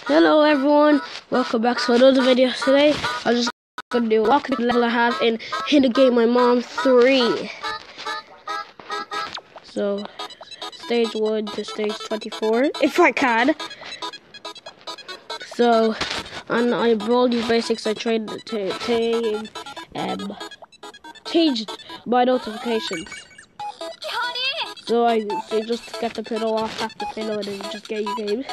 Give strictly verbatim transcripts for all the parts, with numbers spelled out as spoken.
Hello everyone, welcome back to another video. Today I'm just gonna do a walk the level I have in in the game My Mom three. So stage one to stage twenty-four if I can. So on I all these basics I tried to take um changed my notifications. So I so just get the pillow off, tap the pillow, and then you just get your games.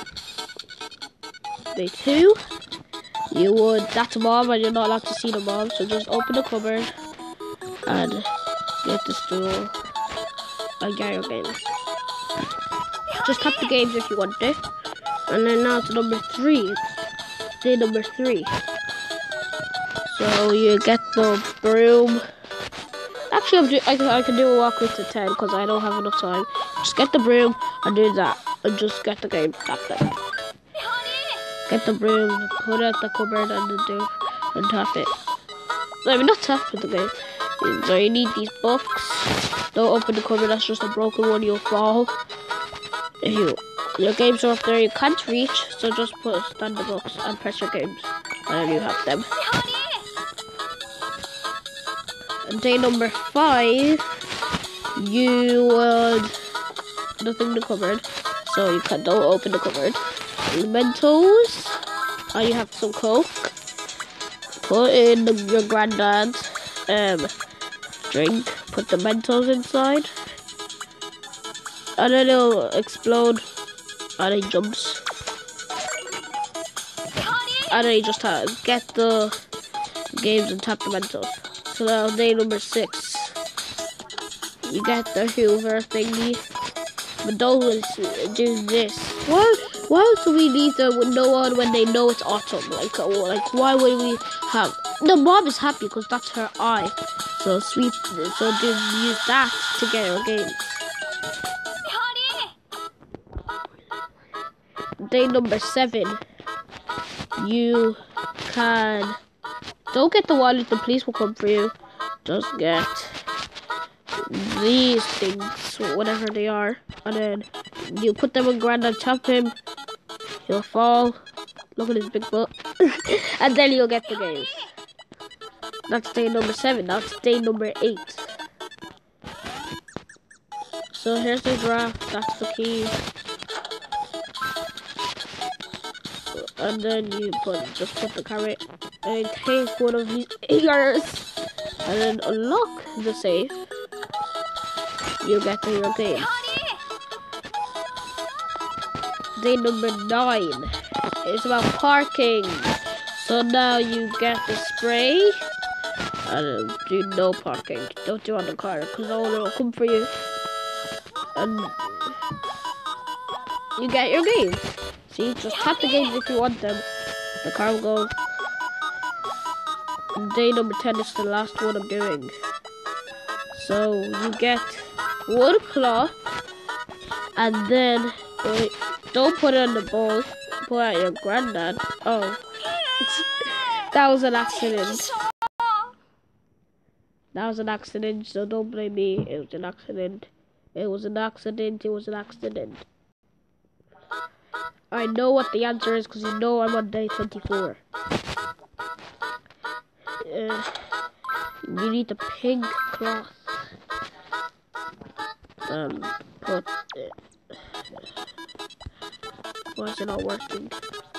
Day two, you would, that's a mom and you're not allowed to see the mom, so just open the cupboard and get the stool and get your games. Just tap the games if you want to. And then now to number three, day number three. So you get the broom. Actually, I'm do, I, can, I can do a walk with the ten because I don't have enough time. Just get the broom and do that. And just get the game, tap them. Get the broom, put it at the cupboard and then do and tap it. I mean, not tap it, the game. So you need these books. Don't open the cupboard, that's just a broken one, you'll fall. If you, your games are up there you can't reach, so just put stand the books and press your games. And then you have them. And day number five, you would nothing in the cupboard. So you can don't open the cupboard. Mentos, and you have some Coke. Put in the, your granddad's um, drink. Put the Mentos inside, and then it'll explode, and it jumps. And then you just have, get the games and tap the Mentos. So now day number six, you get the Hoover thingy, but don't do this. What? Why do we need the window on when they know it's autumn? Like, or like, why would we have? The mom is happy because that's her eye. So sweep, so do use that to get her games. Day number seven, you can don't get the wallet. The police will come for you. Just get these things, whatever they are, and then you put them in granddad, tap him. He'll fall. Look at his big butt. And then you'll get the games. That's day number seven. That's day number eight. So here's the draft. That's the key. And then you put just put the carrot and take one of these ears and then unlock the safe. You get to your games. Day number nine is about parking. So now you get the spray and do no parking. Don't do on the car because no one will come for you. And you get your games. See, just tap the games if you want them. The car will go. And day number ten is the last one I'm doing. So you get one cloth and then wait. Don't put it on the bowl. Put it at your granddad. Oh. That was an accident. That was an accident, so don't blame me. It was an accident. It was an accident. It was an accident. I know what the answer is because you know I'm on day twenty-four. Uh, you need the pink cloth. Um, put it. Why is it not working?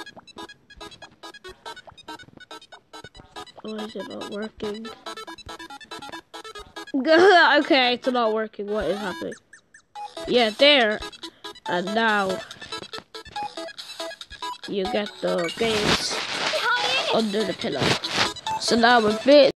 Why is it not working? Okay, it's not working. What is happening? Yeah, there. And now you get the games under the pillow. So now we're bit.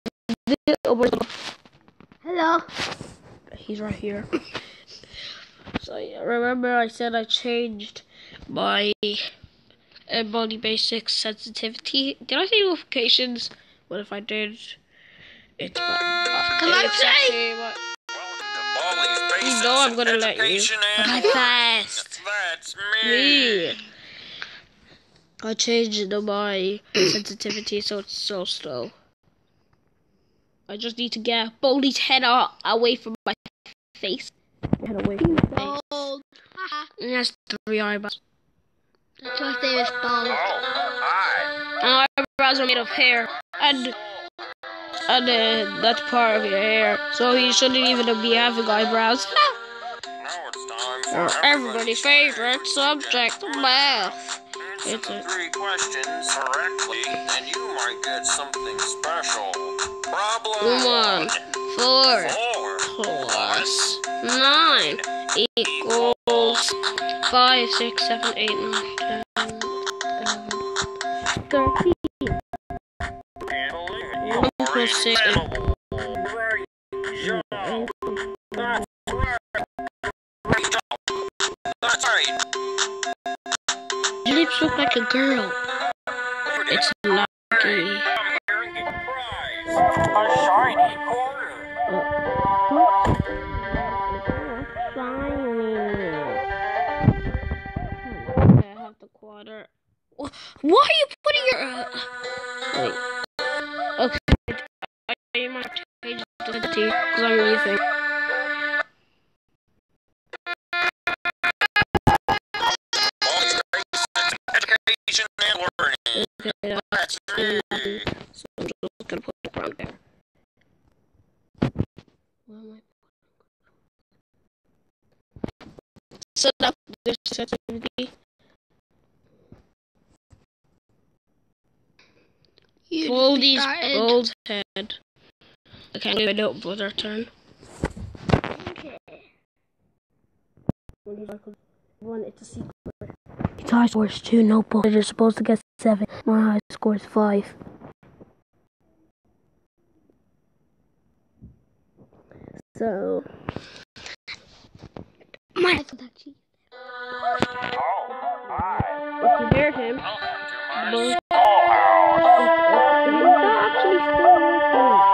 Hello. He's right here. So yeah, remember I said I changed my uh, body basics sensitivity. Did I say notifications? What if I did? It's my. Come on, say. You know I'm gonna let you. But I'm fast. That's me. me. I changed the, my sensitivity so it's so slow. I just need to get Baldi's head out, away from my face. Head away from my face. He has three eyebrows. That's why they was bald. Oh, hi. And our eyebrows are made of hair. And and uh, that's part of your hair. So you shouldn't even be having eyebrows. Now it's time Or for everybody's favorite subject, math. Answer It's the a three questions correctly, and you might get something special. Problem one, four Four. plus nine equals five, six, seven, eight, nine, ten, eleven, thirteen. Can't believe it. One You're plus six, eight. incredible. Great job. That's right. Great job. That's right. Your lips look like a girl. It's lucky. I'm here and get a prize. A shiny quarter. I have the quarter. Why are you putting your? Uh, wait. Okay. I might change the tea because I'm leaving. All these great things in education and learning. Okay. That's right. So I'm just gonna put it around there. Where am I? Set up this sensitivity. You Goldie's started. old head. I can't give it out for their turn. Okay. One, it's a secret. Its high score is two notebooks. You're supposed to get seven. My high score is five. So, My actually. Oh, hi. if you hear him, Welcome to my both. schoolhouse. He's not actually still working.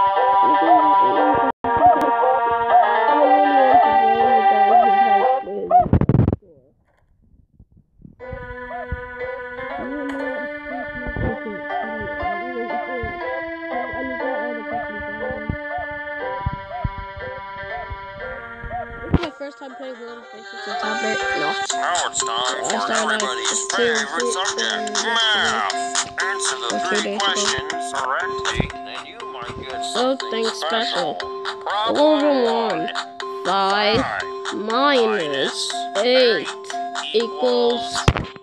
First time playing Golden Faces on tablet? No. Now it's time I for started everybody's like favorite two- subject, two- math. Answer the or three three days ago. questions correctly, and you might get Something something special. special. Problem one. Five minus eight equals.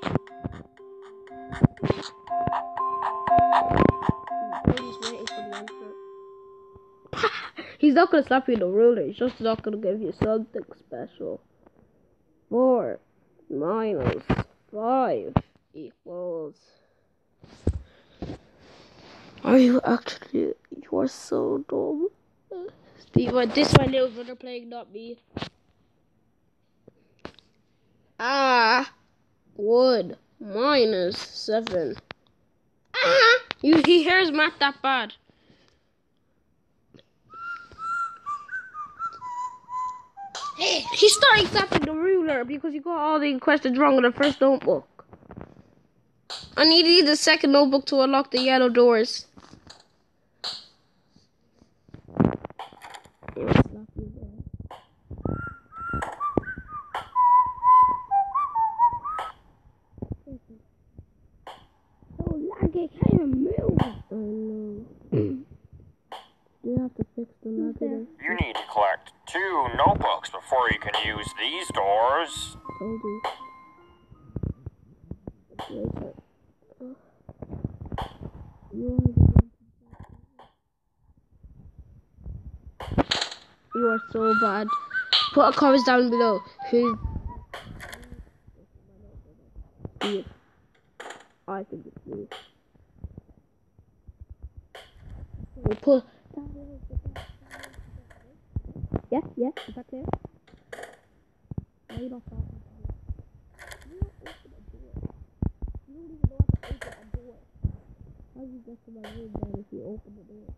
He's not gonna slap you in the ruler, he's just not gonna give you something special. Four minus five equals. Are you actually? You are so dumb. Steve, uh, this is my little brother playing, not me. Ah, one minus seven. Ah, you, he hears math that bad. He's starting slapping the ruler because you got all the questions wrong in the first notebook. I need the second notebook to unlock the yellow doors. So laggy, can't even move. I know. You have to fix the lag. You need to collect two notebooks before you can use these doors. Told you. Later. You You are so bad. Put a comments down below. Who? Yeah. I think it's me. We'll put. Yeah, yeah. Is that clear? No, you don't stop. You don't open the door. You don't even know how to open a door. How do you get to my room then if you open the door?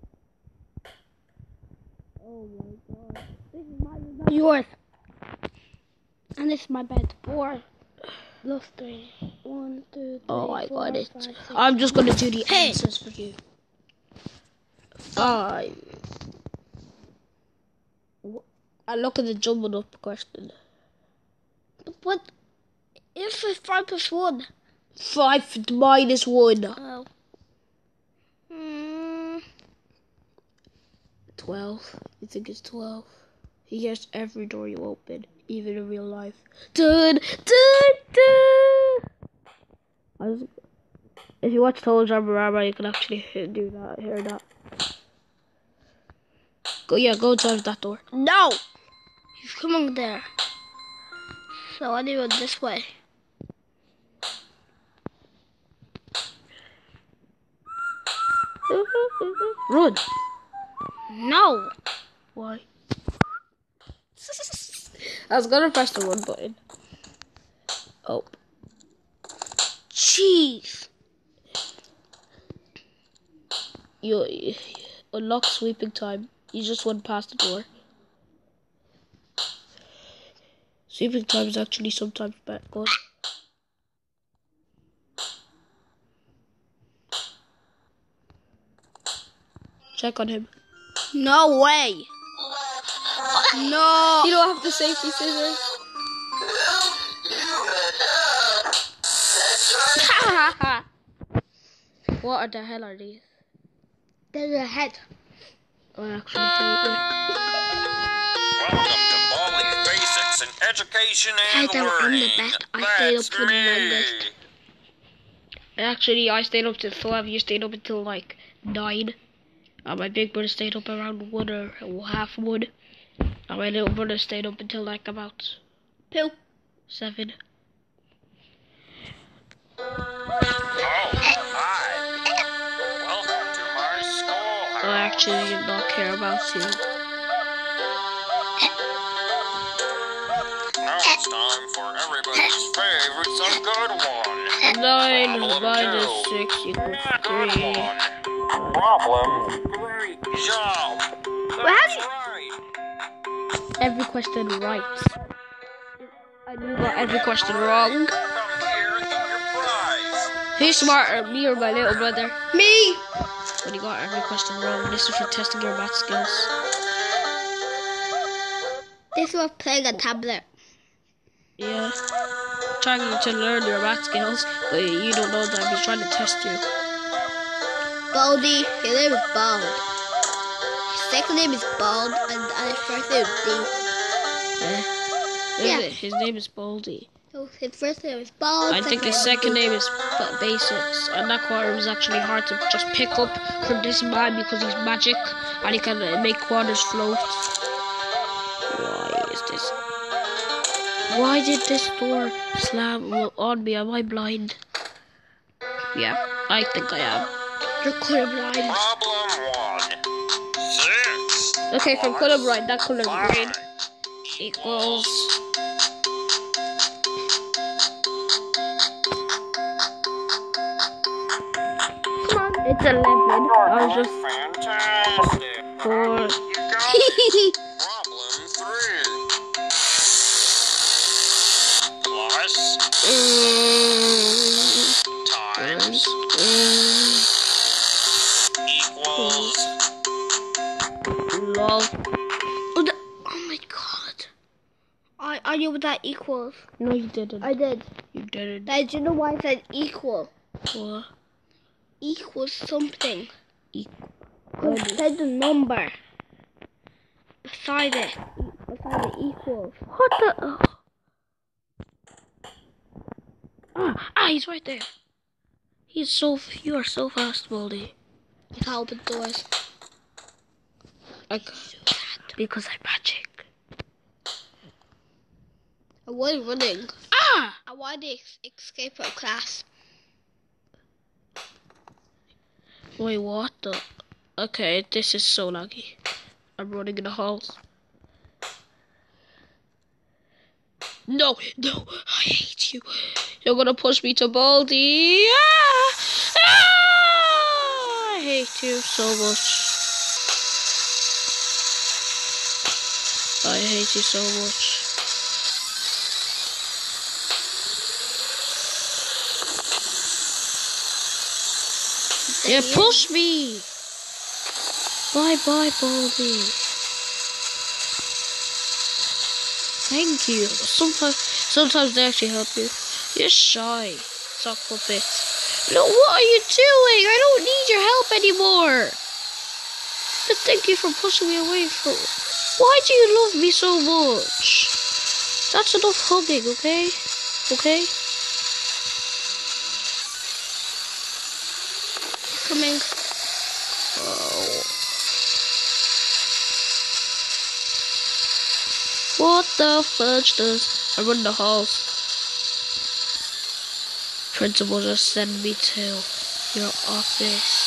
Oh my god. This is my room. Not yours. And this is my bed. Four plus three. One, two, three, Oh my four, god. It's, five, six, I'm just gonna do the Hey. answers for you. Five. I look at the jumbled up question. What? If it's five plus one. Five minus one. Oh. Mm. Twelve. You think it's twelve? He hears every door you open, even in real life. Dun, dun, dun. I was, if you watch Total Drama, you can actually hear, do that. Hear that. Go, yeah, go inside that door. No! He's coming there. So I do it this way. Run. No! Why? I was gonna press the run button. Oh. Jeez. You, you unlock sweeping time. You just went past the door. Sweeping time is actually sometimes bad. Good. Check on him. No way. No. You don't have the safety scissors. What the hell are these? There's a head. I actually hate Welcome to Baldi's Basics in Education I and don't- I'm the Learning. best. I stayed up That's for the me. longest. it. Actually, I stayed up till twelve. You stayed up until like nine. And my big brother stayed up around one or half one. And my little brother stayed up until like about Poo. seven. Oh, hi. Welcome to my schoolhouse. I actually did not care about you. Now it's time for everybody's favorite, some good one. Nine Problem minus two. six equals A good three. one. Problem three. Job. Well, how do That's you- right. Every question right. I knew got every question wrong. Come here and get your prize. Who's smarter, me or my little brother? Me. When you got every question wrong, this is for testing your math skills. This was playing a tablet. Yeah. Trying to learn your math skills, but you don't know that he's trying to test you. Baldy. His name is Bald. His second name is Bald, and, and his first name is B. Eh? Yeah. His, his name is Baldy. So his first name is Bald. I think his second name is B- Basics, and that quadrant is actually hard to just pick up from this man because he's magic and he can uh, make quadrants float. Why is this? Why did this door slam on me? Am I blind? Yeah, I think I am. You're colorblind. Problem one. Six. Okay, from colorblind, that color Five. green equals. Come on. It's eleven. I was just Fantastic. four. You got it. Problem three. Plus Mm, times mm, equals. lol. Oh, the, oh my god. I, I knew what that equals. No, you didn't. I did. You didn't. I do you know why I said equal. What? Equals something. Equal. Because it said the number. Beside it. Beside the equals. What the? Oh. Ah, ah, he's right there. He's so. You are so fast, Baldy. You can open doors. Like, because I'm magic. I was running. Ah! I wanted to ex- escape from class. Wait, what the? Okay, this is so laggy. I'm running in the halls. No, no, I hate you. You're gonna push me to Baldy. Ah! Ah! I hate you so much. I hate you so much. Yeah, push me. Bye bye, Baldy. Thank you. Sometimes, sometimes they actually help you. You're shy. Sock puppet. No, what are you doing? I don't need your help anymore. But thank you for pushing me away from... Why do you love me so much? That's enough hugging, okay? Okay? Coming. Oh. What the fudge does? I run the halls. Principal just sent me to your office.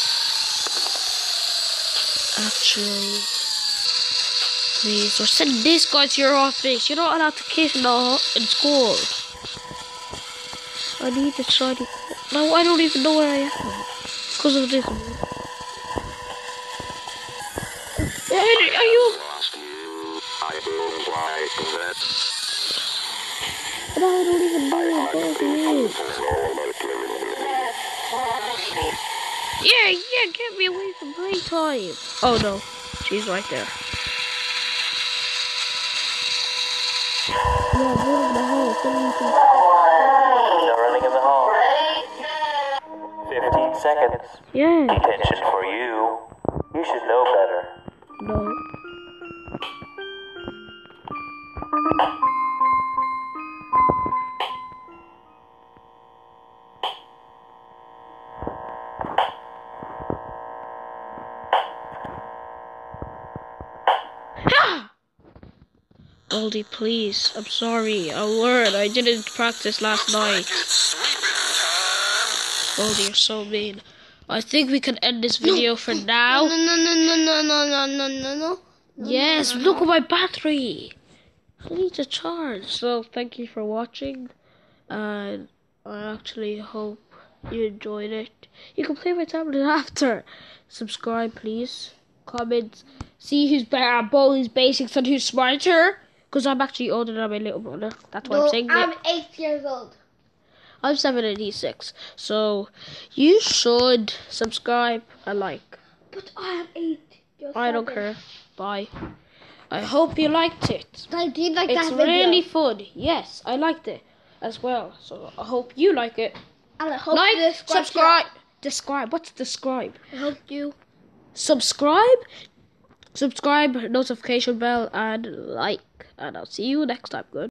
Actually, please, or send this guy to your office. You're not allowed to kiss in, the, in school. I need the shiny. No, I don't even know where I am because of this. Are you? But I don't even know what it is. Yeah, yeah, get me away from playtime. Oh no, she's right there. Yeah, I'm running in the hall. You're running in the hall. Fifteen seconds. Yeah. Detention for you. You should know better. No. Goldie, please. I'm sorry. I learned. I didn't practice last night. Goldie, you're so mean. I think we can end this video for now. No, no, no, no, no, no, no, no, no, no. Yes, look at my battery. I need to charge. So thank you for watching, and I actually hope you enjoyed it. You can play my tablet after. Subscribe, please. Comment. See who's better at Baldi's Basics and who's smarter. Because I'm actually older than my little brother. That's why No, I'm saying I'm that. eight years old. I'm seven and he's six. So you should subscribe and like. But I am eight. You're I don't seven. care. Bye. I hope you liked it. I did like It's that video. really fun. Yes, I liked it as well. So I hope you like it. And I hope Like, you subscribe. Describe. What's describe? I hope you. Subscribe. Subscribe, notification bell, and like. And I'll see you next time. Good.